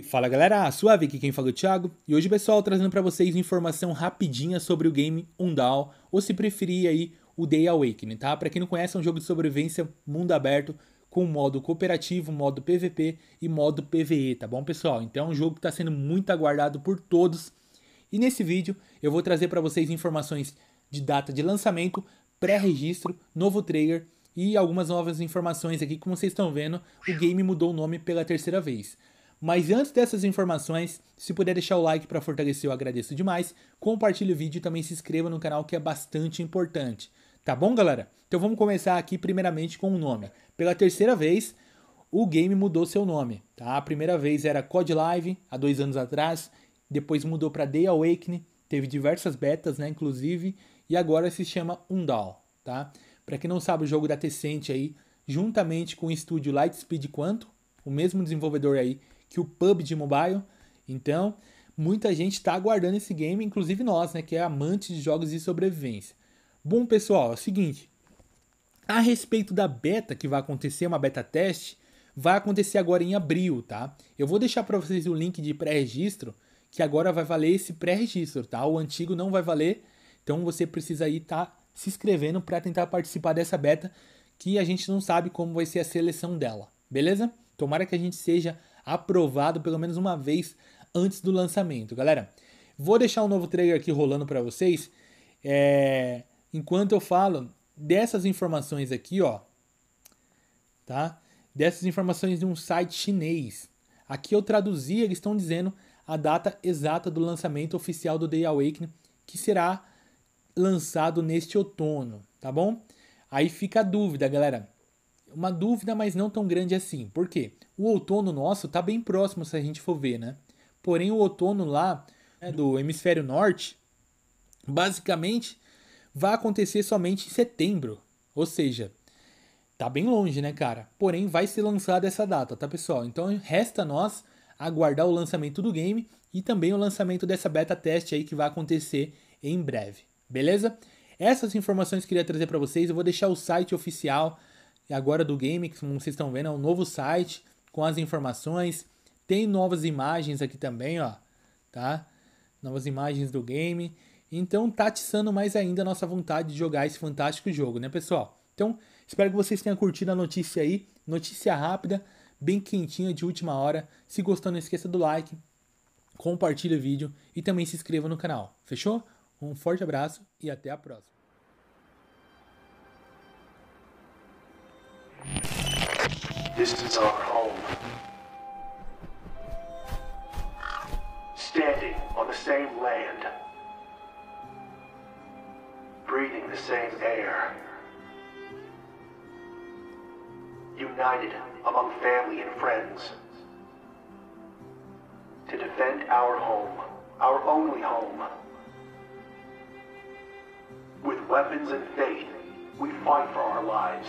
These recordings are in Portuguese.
Fala galera, suave, aqui quem fala é o Thiago, e hoje pessoal trazendo pra vocês informação rapidinha sobre o game Undawn, ou se preferir aí o Day Awakening, tá? Pra quem não conhece é um jogo de sobrevivência mundo aberto com modo cooperativo, modo PVP e modo PVE, tá bom pessoal? Então é um jogo que tá sendo muito aguardado por todos, e nesse vídeo eu vou trazer pra vocês informações de data de lançamento, pré-registro, novo trailer e algumas novas informações aqui. Como vocês estão vendo, o game mudou o nome pela terceira vez. Mas antes dessas informações, se puder deixar o like para fortalecer, eu agradeço demais. Compartilhe o vídeo e também se inscreva no canal, que é bastante importante. Tá bom, galera? Então vamos começar aqui primeiramente com o nome. Pela terceira vez, o game mudou seu nome, tá? A primeira vez era COD Live, há 2 anos atrás. Depois mudou para Day Awakening, teve diversas betas, né, inclusive. E agora se chama Undawn, tá? Para quem não sabe, o jogo da Tencent aí, juntamente com o estúdio Lightspeed Quantum, o mesmo desenvolvedor aí que o PUBG Mobile. Então, muita gente está aguardando esse game, inclusive nós, né, que é amante de jogos de sobrevivência. Bom, pessoal, é o seguinte, a respeito da beta que vai acontecer, uma beta teste, vai acontecer agora em abril, tá? Eu vou deixar para vocês o link de pré-registro, que agora vai valer esse pré-registro, tá? O antigo não vai valer, então você precisa aí estar se inscrevendo para tentar participar dessa beta, que a gente não sabe como vai ser a seleção dela, beleza? Tomara que a gente seja aprovado pelo menos uma vez antes do lançamento. Galera, vou deixar um novo trailer aqui rolando para vocês. Enquanto eu falo dessas informações aqui, ó, tá? Dessas informações de um site chinês. Aqui eu traduzi, eles estão dizendo a data exata do lançamento oficial do Day Awakening, que será lançado neste outono, tá bom? Aí fica a dúvida, galera. Uma dúvida, mas não tão grande assim. Por quê? O outono nosso tá bem próximo, se a gente for ver, né? Porém, o outono lá, né, do hemisfério norte, basicamente, vai acontecer somente em setembro. Ou seja, tá bem longe, né, cara? Porém, vai ser lançada essa data, tá, pessoal? Então, resta a nós aguardar o lançamento do game e também o lançamento dessa beta teste aí que vai acontecer em breve. Beleza? Essas informações que eu queria trazer para vocês. Eu vou deixar o site oficial agora do game, que como vocês estão vendo, é um novo site com as informações. Tem novas imagens aqui também, ó, tá? Novas imagens do game. Então tá atiçando mais ainda a nossa vontade de jogar esse fantástico jogo, né, pessoal? Então, espero que vocês tenham curtido a notícia aí. Notícia rápida, bem quentinha, de última hora. Se gostou, não esqueça do like, compartilhe o vídeo e também se inscreva no canal. Fechou? Um forte abraço e até a próxima. This is our home. Standing on the same land. Breathing the same air. United among family and friends. To defend our home, our only home. With weapons and faith, we fight for our lives.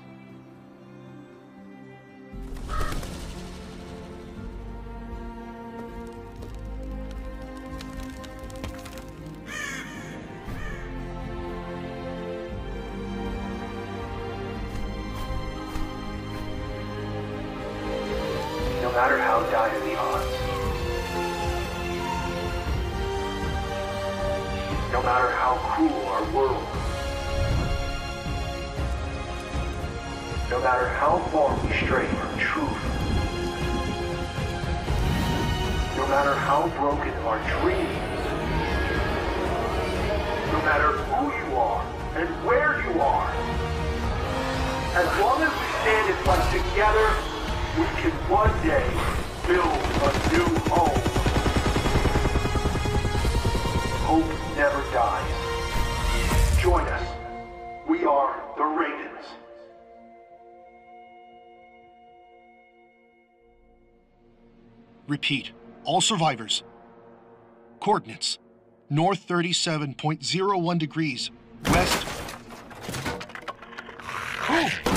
No matter how dire the odds, no matter how cruel our world, no matter how far we stray from truth, no matter how broken our dreams, no matter who you are and where you are, as long as we stand and fight together, we can one day build a new home. Hope never dies. Join us. We are the Ravens. Repeat. All survivors. Coordinates. North 37.01 degrees. West. Oh!